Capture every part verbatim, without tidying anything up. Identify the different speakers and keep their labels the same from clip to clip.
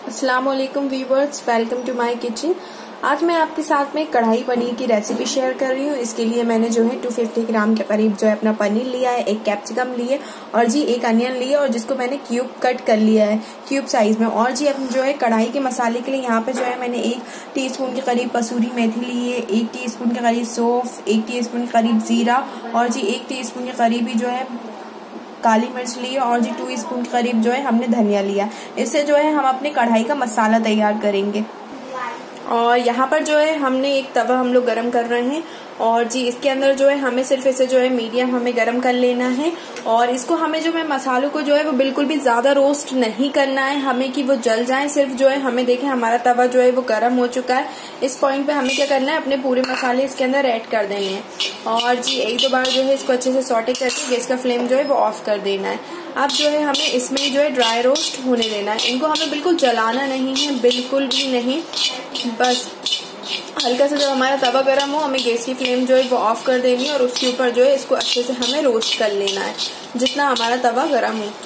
Speaker 1: अस्सलाम वालेकुम viewers, welcome to my kitchen. आज मैं आपके साथ में कढ़ाई पनीर की रेसिपी शेयर कर रही हूँ। इसके लिए मैंने जो है दो सौ पचास ग्राम के करीब जो है अपना पनीर लिया है, एक कैप्सिकम लिए और जी एक अनियन लिए और जिसको मैंने क्यूब कट कर लिया है क्यूब साइज में। और जी अब जो है कढ़ाई के मसाले के लिए यहाँ पे जो है मैंने एक टीस्पून के करीब कसूरी मेथी ली है, एक टीस्पून के करीब सौंफ, एक टीस्पून के करीब जीरा और जी एक टीस्पून के करीब ही जो है काली मिर्च ली है और जी टू स्पून के करीब जो है हमने धनिया लिया। इससे जो है हम अपने कढ़ाई का मसाला तैयार करेंगे। और यहाँ पर जो है हमने एक तवा हम लोग गरम कर रहे हैं और जी इसके अंदर जो है हमें सिर्फ इसे जो है मीडियम हमें गरम कर लेना है। और इसको हमें जो है मसालों को जो है वो बिल्कुल भी ज्यादा रोस्ट नहीं करना है हमें कि वो जल जाए। सिर्फ जो है हमें देखें हमारा तवा जो है वो गरम हो चुका है। इस पॉइंट पे हमें क्या करना है, अपने पूरे मसाले इसके अंदर ऐड कर देने हैं और जी एक दो बार जो है इसको अच्छे से सॉटे करके गैस का फ्लेम जो है वो ऑफ कर देना है। अब जो है हमें इसमें जो है ड्राई रोस्ट होने देना है। इनको हमें बिल्कुल जलाना नहीं है, बिल्कुल भी नहीं। बस हल्का सा जब हमारा तवा गर्म हो हमें गैस की फ्लेम जो है वो ऑफ कर देनी है और उसके ऊपर जो है इसको अच्छे से हमें रोस्ट कर लेना है जितना हमारा तवा गर्म हो।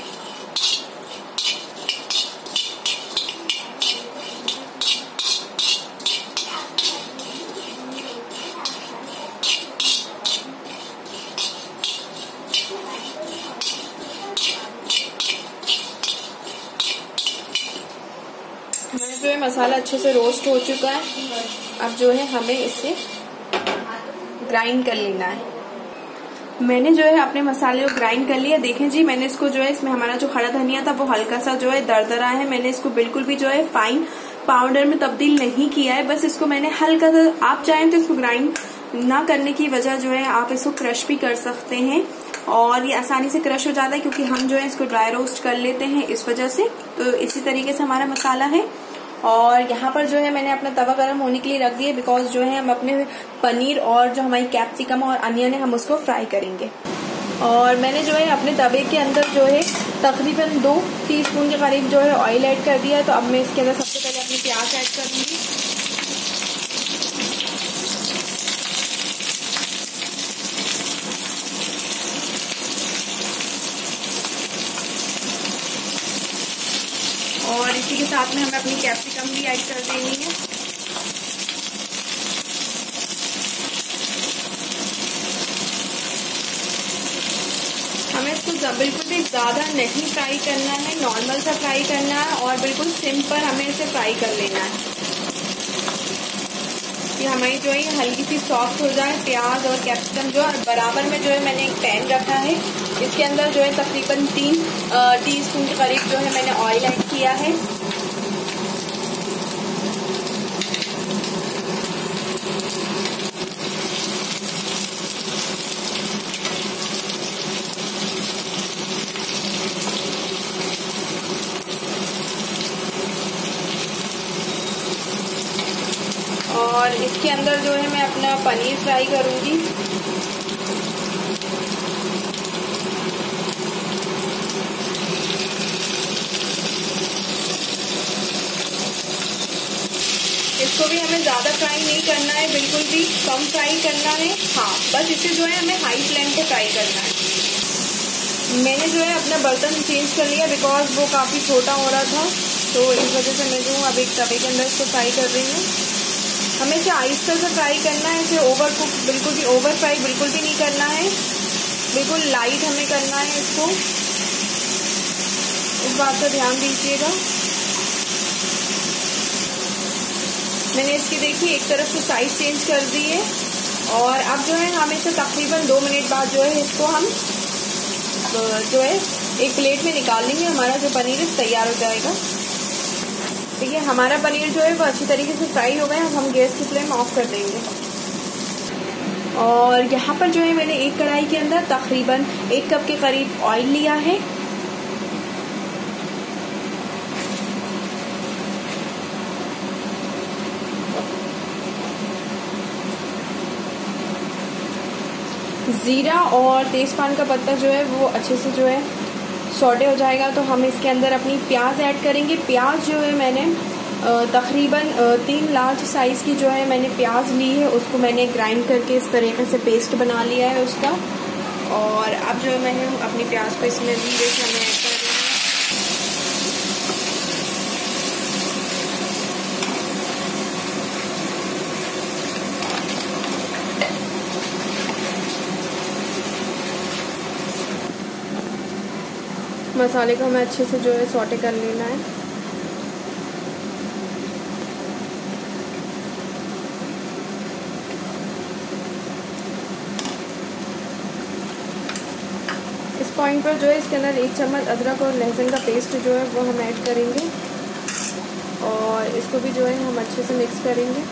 Speaker 1: हमारा जो है मसाला अच्छे से रोस्ट हो चुका है। अब जो है हमें इसे ग्राइंड कर लेना है। मैंने जो है अपने मसाले को ग्राइंड कर लिया। देखें जी मैंने इसको जो है इसमें हमारा जो खड़ा धनिया था वो हल्का सा जो है दरदरा है। मैंने इसको बिल्कुल भी जो है फाइन पाउडर में तब्दील नहीं किया है, बस इसको मैंने हल्का सा, आप चाहें तो इसको ग्राइंड ना करने की वजह जो है आप इसको क्रश भी कर सकते हैं और ये आसानी से क्रश हो जाता है क्योंकि हम जो है इसको ड्राई रोस्ट कर लेते हैं इस वजह से। तो इसी तरीके से हमारा मसाला है। और यहाँ पर जो है मैंने अपना तवा गर्म होने के लिए रख दिया बिकॉज जो है हम अपने पनीर और जो हमारी कैप्सिकम और अनियन है हम उसको फ्राई करेंगे। और मैंने जो है अपने तवे के अंदर जो है तकरीबन दो टीस्पून के करीब जो है ऑयल ऐड कर दिया है। तो अब मैं इसके अंदर सबसे पहले अपनी प्याज ऐड कर दूंगी। और इसी के साथ में हमें अपनी कैप्सिकम भी ऐड कर देनी है। हमें इसको बिल्कुल भी ज्यादा नहीं फ्राई करना है, नॉर्मल सा फ्राई करना है और बिल्कुल सिम पर हमें इसे फ्राई कर लेना है कि हमारी जो है हल्की सी सॉफ्ट हो जाए प्याज और कैप्सिकम जो है। बराबर में जो है मैंने एक पैन रखा है, इसके अंदर जो है तकरीबन तीन टीस्पून के करीब जो है मैंने ऑयल ऐड किया है। और इसके अंदर जो है मैं अपना पनीर फ्राई करूंगी। इसको भी हमें ज्यादा फ्राई नहीं करना है, बिल्कुल भी कम फ्राई करना है। हाँ बस इसे जो है हमें हाई फ्लेम पे फ्राई करना है। मैंने जो है अपना बर्तन चेंज कर लिया बिकॉज वो काफी छोटा हो रहा था, तो इस वजह से मैं जो हूँ अब एक तवे के अंदर इसको फ्राई कर रही हूँ। हमें इसे आहिस्ता से फ्राई करना है, इसे ओवर कुक बिल्कुल भी ओवर फ्राई बिल्कुल भी नहीं करना है, बिल्कुल लाइट हमें करना है इसको। इस बात का ध्यान दीजिएगा। मैंने इसकी देखिए एक तरफ से साइज चेंज कर दी है और अब जो है हम इसे तकरीबन दो मिनट बाद जो है इसको हम जो है एक प्लेट में निकाल लेंगे। हमारा जो पनीर है तैयार हो जाएगा। देखिए हमारा पनीर जो है वो अच्छी तरीके से फ्राई हो गया। अब हम गैस की फ्लेम ऑफ कर देंगे। और यहाँ पर जो है मैंने एक कढ़ाई के अंदर तकरीबन एक कप के करीब ऑयल लिया है। जीरा और तेजपान का पत्ता जो है वो अच्छे से जो है सॉटे हो जाएगा तो हम इसके अंदर अपनी प्याज ऐड करेंगे। प्याज जो है मैंने तकरीबन तीन लार्ज साइज़ की जो है मैंने प्याज ली है, उसको मैंने ग्राइंड करके इस तरीके से पेस्ट बना लिया है उसका। और अब जो है मैंने अपनी प्याज को इसमें धीरे से हमें ऐड कर देना है। मसाले को हमें अच्छे से जो है सौटे कर लेना है। इस पॉइंट पर जो है इसके अंदर एक चम्मच अदरक और लहसुन का पेस्ट जो है वो हम ऐड करेंगे और इसको भी जो है हम अच्छे से मिक्स करेंगे।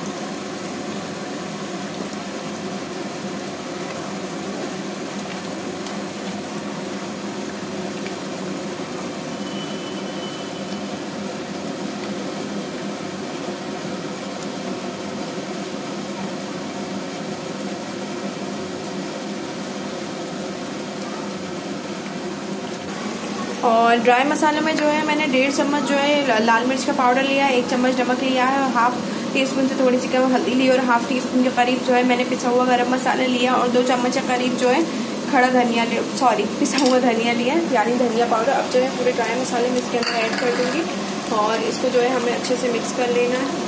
Speaker 1: और ड्राई मसालों में जो है मैंने डेढ़ चम्मच जो है लाल मिर्च का पाउडर लिया है, एक चम्मच नमक लिया है और हाफ टी स्पून से थोड़ी सी कम हल्दी ली और हाफ टी स्पून के करीब जो है मैंने पिसा हुआ गरम मसाला लिया और दो चम्मच के करीब जो है खड़ा धनिया ले सॉरी पिसा हुआ धनिया लिया यानी धनिया पाउडर। अब जो है पूरे ड्राई मसाले में इसके अंदर ऐड कर दूँगी और इसको जो है हमें अच्छे से मिक्स कर लेना है।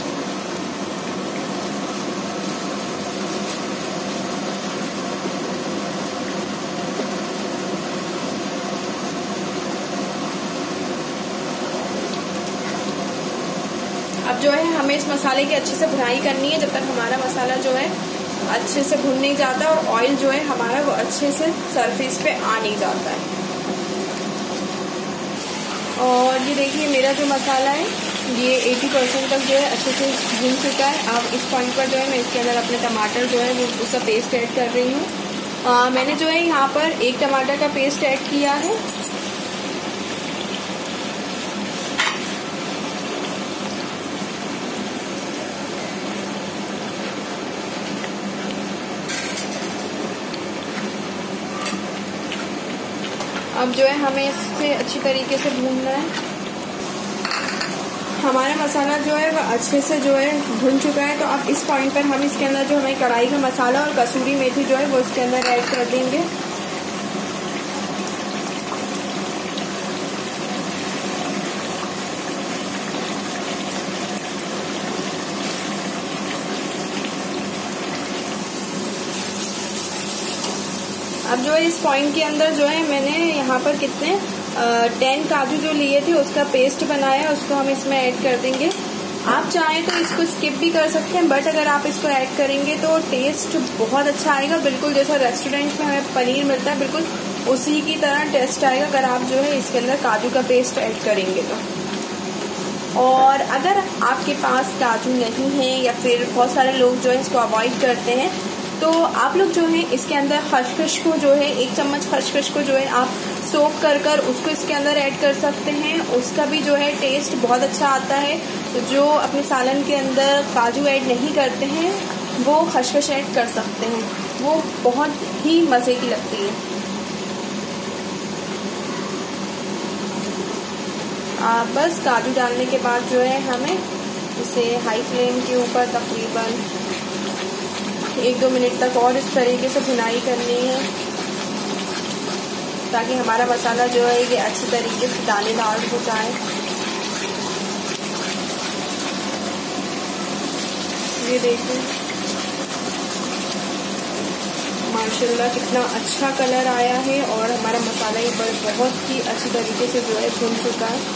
Speaker 1: अब जो है हमें इस मसाले की अच्छे से भुनाई करनी है जब तक हमारा मसाला जो है अच्छे से भुन नहीं जाता और ऑयल जो है हमारा वो अच्छे से सरफेस पे आ नहीं जाता है। और ये देखिए मेरा जो मसाला है ये अस्सी परसेंट तक जो है अच्छे से भुन चुका है। अब इस पॉइंट पर जो है मैं इसके अंदर अपने टमाटर जो है वो उसका पेस्ट ऐड कर रही हूँ। मैंने जो है यहाँ पर एक टमाटर का पेस्ट ऐड किया है। अब जो है हमें इससे अच्छी तरीके से भूनना है। हमारा मसाला जो है वह अच्छे से जो है भुन चुका है। तो अब इस पॉइंट पर हम इसके अंदर जो हमें कढ़ाई का मसाला और कसूरी मेथी जो है वो इसके अंदर ऐड कर देंगे। अब जो है इस पॉइंट के अंदर जो है मैंने यहाँ पर कितने टेन काजू जो लिए थे उसका पेस्ट बनाया, उसको हम इसमें ऐड कर देंगे। आप चाहें तो इसको स्किप भी कर सकते हैं, बट अगर आप इसको ऐड करेंगे तो टेस्ट बहुत अच्छा आएगा। बिल्कुल जैसा रेस्टोरेंट में हमें पनीर मिलता है बिल्कुल उसी की तरह टेस्ट आएगा अगर आप जो है इसके अंदर काजू का पेस्ट ऐड करेंगे तो। और अगर आपके पास काजू नहीं है या फिर बहुत सारे लोग जो है इसको अवॉइड करते हैं तो आप लोग जो है इसके अंदर खसखस को जो है एक चम्मच खसखस को जो है आप सोक कर कर उसको इसके अंदर ऐड कर सकते हैं। उसका भी जो है टेस्ट बहुत अच्छा आता है। तो जो अपने सालन के अंदर काजू ऐड नहीं करते हैं वो खसखस ऐड कर सकते हैं, वो बहुत ही मज़े की लगती है। आ, बस काजू डालने के बाद जो है हमें इसे हाई फ्लेम के ऊपर तकरीबन एक दो मिनट तक और इस तरीके से भुनाई करनी है ताकि हमारा मसाला जो है ये अच्छी तरीके से दानेदार हो जाए। ये देखिए माशाल्लाह कितना अच्छा कलर आया है और हमारा मसाला ये बहुत ही अच्छी तरीके से जो है भुन चुका है।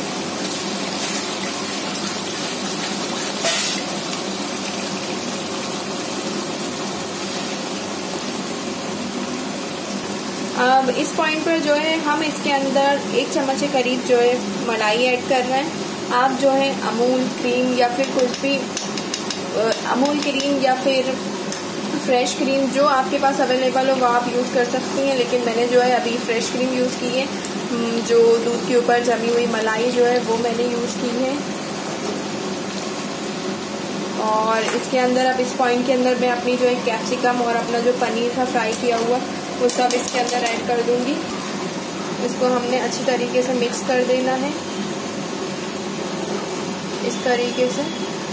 Speaker 1: अब इस पॉइंट पर जो है हम इसके अंदर एक चम्मच के करीब जो है मलाई ऐड कर रहे हैं। आप जो है अमूल क्रीम या फिर कुछ भी अमूल क्रीम या फिर फ्रेश क्रीम जो आपके पास अवेलेबल हो वो आप यूज़ कर सकती हैं, लेकिन मैंने जो है अभी फ्रेश क्रीम यूज़ की है। जो दूध के ऊपर जमी हुई मलाई जो है वो मैंने यूज़ की है। और इसके अंदर अब इस पॉइंट के अंदर मैं अपनी जो है कैप्सिकम और अपना जो पनीर था फ्राई किया हुआ वो सब इसके अंदर ऐड कर दूंगी। इसको हमने अच्छी तरीके से मिक्स कर देना है इस तरीके से।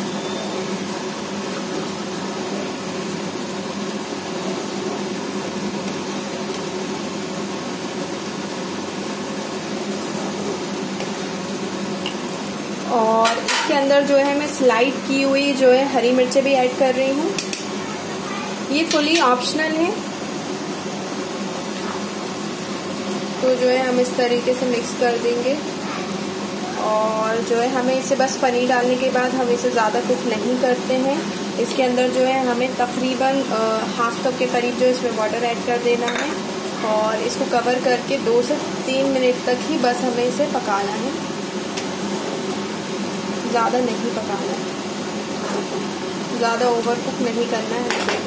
Speaker 1: और इसके अंदर जो है मैं स्लाइड की हुई जो है हरी मिर्चें भी ऐड कर रही हूँ। ये फुली ऑप्शनल है, इसको जो है हम इस तरीके से मिक्स कर देंगे और जो है हमें इसे बस पनीर डालने के बाद हम इसे ज़्यादा कुक नहीं करते हैं। इसके अंदर जो है हमें तकरीबन हाफ कप के करीब जो इसमें वाटर ऐड कर देना है और इसको कवर करके दो से तीन मिनट तक ही बस हमें इसे पकाना है, ज़्यादा नहीं पकाना है, ज़्यादा ओवर कुक नहीं करना है।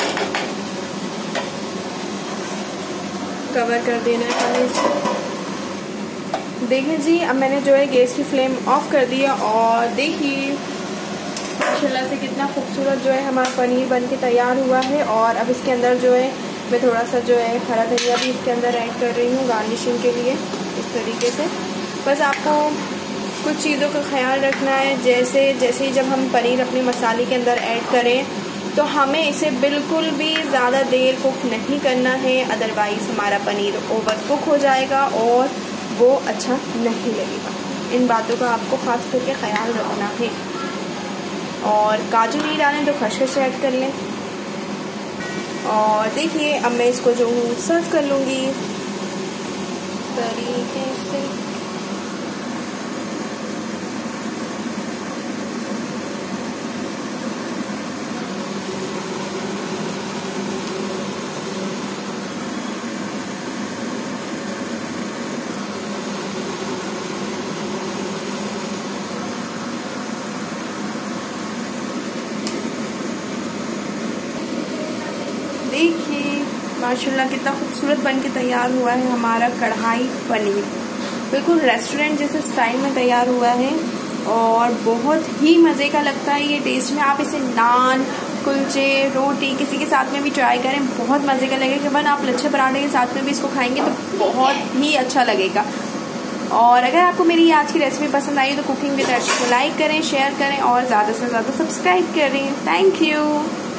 Speaker 1: कवर कर देना है हमें इसे। देखिए जी, अब मैंने जो है गैस की फ्लेम ऑफ कर दिया और देखिए माशाल्लाह से कितना खूबसूरत जो है हमारा पनीर बन के तैयार हुआ है। और अब इसके अंदर जो है मैं थोड़ा सा जो है हरा धनिया भी इसके अंदर ऐड कर रही हूँ गार्निशिंग के लिए, इस तरीके से। बस आपको कुछ चीज़ों का ख्याल रखना है, जैसे जैसे जब हम पनीर अपने मसाले के अंदर ऐड करें तो हमें इसे बिल्कुल भी ज़्यादा देर कुक नहीं करना है, अदरवाइज़ हमारा पनीर ओवर कुक हो जाएगा और वो अच्छा नहीं लगेगा। इन बातों का आपको ख़ास करके ख्याल रखना है। और काजू नहीं डालें तो खसखस ऐड कर लें। और देखिए अब मैं इसको जो हूँ सर्व कर लूँगी तरीके से। देखिए माशाल्लाह कितना खूबसूरत बन के तैयार हुआ है हमारा कढ़ाई पनीर, बिल्कुल रेस्टोरेंट जैसे स्टाइल में तैयार हुआ है और बहुत ही मज़े का लगता है ये टेस्ट में। आप इसे नान, कुलचे, रोटी किसी के साथ में भी ट्राई करें, बहुत मज़े का लगेगा। इवन आप लच्छे पराठे के साथ में भी इसको खाएंगे तो बहुत ही अच्छा लगेगा। और अगर आपको मेरी आज की रेसिपी पसंद आई तो कुकिंग विद अर्शी को लाइक करें, शेयर करें और ज़्यादा से ज़्यादा सब्सक्राइब करें। Thank you.